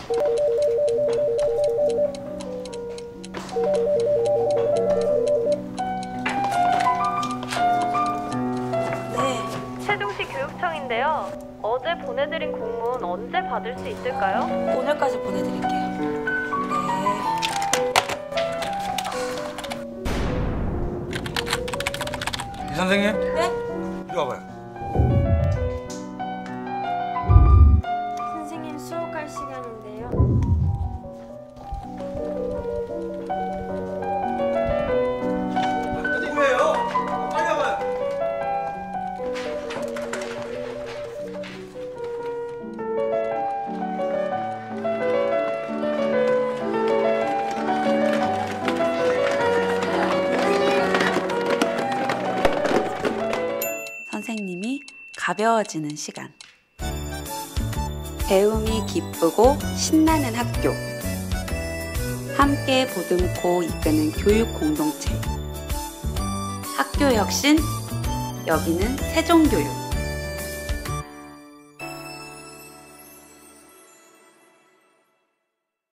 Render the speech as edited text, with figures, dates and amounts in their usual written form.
세종시 교육청인데요. 어제 보내드린 공문 언제 받을 수 있을까요? 오늘까지 보내드릴게요. 이 선생님? 네? 이리 와봐요. 선생님 수업할 시간인데요. 누구예요? 빨리 와봐요. 선생님이 가벼워지는 시간. 배움이 기쁘고 신나는 학교. 함께 보듬고 이끄는 교육 공동체. 학교 혁신, 여기는 세종교육.